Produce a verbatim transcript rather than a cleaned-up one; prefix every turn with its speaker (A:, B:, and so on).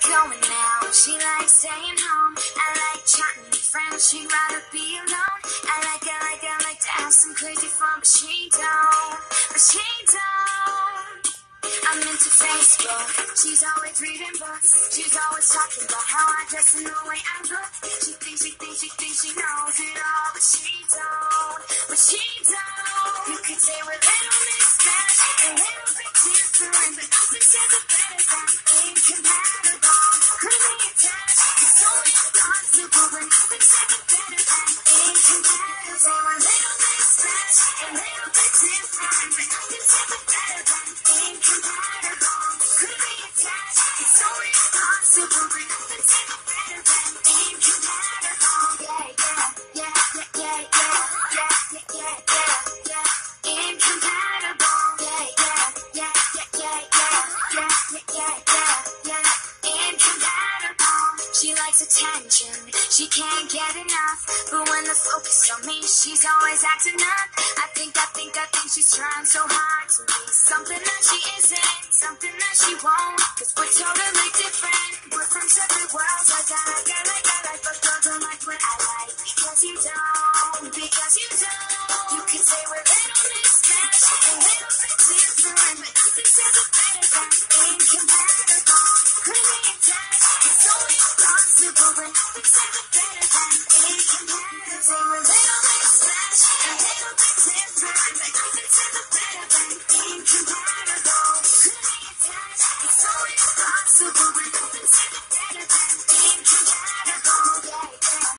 A: going out, she likes staying home. I like chatting with friends, she'd rather be alone. I like, I like, I like to have some crazy fun, but she don't, but she don't. I'm into Facebook, she's always reading books. She's always talking about how I dress and the way I look. She thinks, she thinks, she thinks she knows it all, but she don't, but she don't. You could say we're little mismatched, a little bit different, but nothing says it better than incompatible. Could be attached, it's so impossible, but nothing says it better than incompatible. Say we're little mismatched, a little bit different, but nothing says it better than incompatible. Could be attached, it's so impossible, but nothing says it better than incompatible. Yeah, yeah, yeah, yeah, yeah, yeah, yeah, yeah, yeah, yeah. Incompatible. Yeah, yeah, yeah, yeah, yeah, yeah, yeah, yeah, yeah, yeah. Incompatible. She likes attention, she can't get enough. But when the focus on me, she's always acting up. I think, I think, I think she's trying so hard to be something that she isn't, something that she won't. Cause we're totally different, we're from separate worlds. I got, I got, I got, I but girls don't like what I like. Because you don't, because you don't. You can say we're little mismatched, a little bit different, but nothing says it better than